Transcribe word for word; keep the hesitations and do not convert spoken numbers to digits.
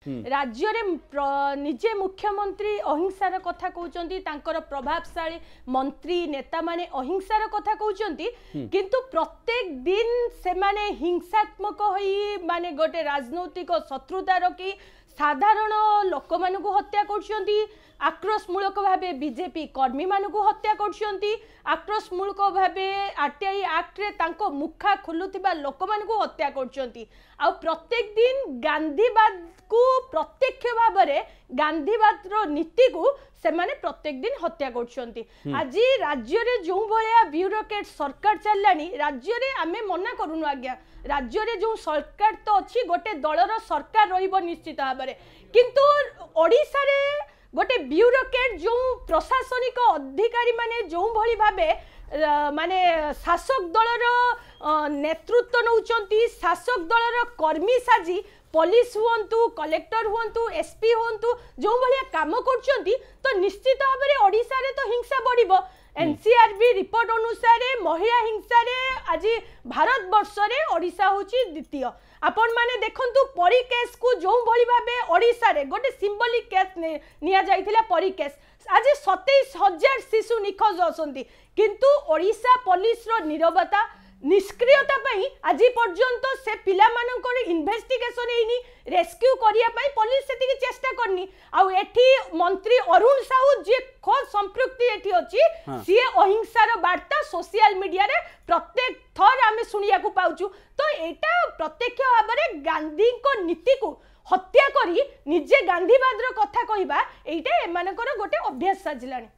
राज्य रे निजे मुख्यमंत्री अहिंसार कथा कहउचंती तांकर प्रभावशाली मंत्री नेता माने अहिंसार कथा कहउचंती किंतु प्रत्येक दिन से माने हिंसात्मक होई माने गोटे राजनैतिक शत्रुता रखी साधारण लोक मानू हत्या कर आक्रोशमूलक भावे बीजेपी कर्मी मानू हत्या कर आक्रोशमूलक भावे आरटीआई एक्ट रे तांको मुखा खोलुथिबा लोक मानू हत्या कर आ प्रत्येक दिन गांधीवाद को प्रत्यक्ष भाव में गांधीवाद रो नीति को से माने प्रत्येक दिन हत्या कर आज राज्य रे जो भलिया ब्यूरोक्रेट सरकार चलानी राज्य रे आमे मना करूनु आज्ञा राज्य रे जो सरकार तो अच्छी गोटे दलर सरकार रहिबो निश्चित भाव में किंतु ओडिसा रे गोटे ब्यूरोक्रेट जो प्रशासनिक अधिकारी माने जो भली भाबे माने शासक दलर नेतृत्व नौचंती शासक दलर कर्मी साजी पुलिस हुंतु कलेक्टर हुंतु एसपी हुंतु जो भलिया काम करचंती तो निश्चित भाव में ओडिसा रे तो हिंसा बढ़िबो एनसीआरबी रिपोर्ट अनुसार महिला हिंसा रे आज भारत वर्ष रे ओडिसा होची द्वितीय आपण माने देखंतु परी केस को जो भली भाबे ओडिसा रे गोटे सिंबलिक केस निया जाइथिला परी केस आज सत्ताईस हजार शिशु निखोज असंती किंतु ओडिसा पुलिस रो निरवता निष्क्रियता पई आज पर्यंत से पिला मानकर इन्वेस्टिगेशन हेनी रेस्क्यू करिया पई पुलिस सेति चेष्टा करनी आ एठी मंत्री अरुण साहू जे खो संपृक्ति एठी अछि सी अहिंसार वार्ता सोशल मीडिया रे प्रत्येक थर आमे सुनिया को पाउचु तो एटा प्रत्यक्ष भाव में गांधी को नीति को हत्या करी निजे गांधीवाद रो कथा कहिबा एटा एमानकर गोटे अभ्यास साजिलानी।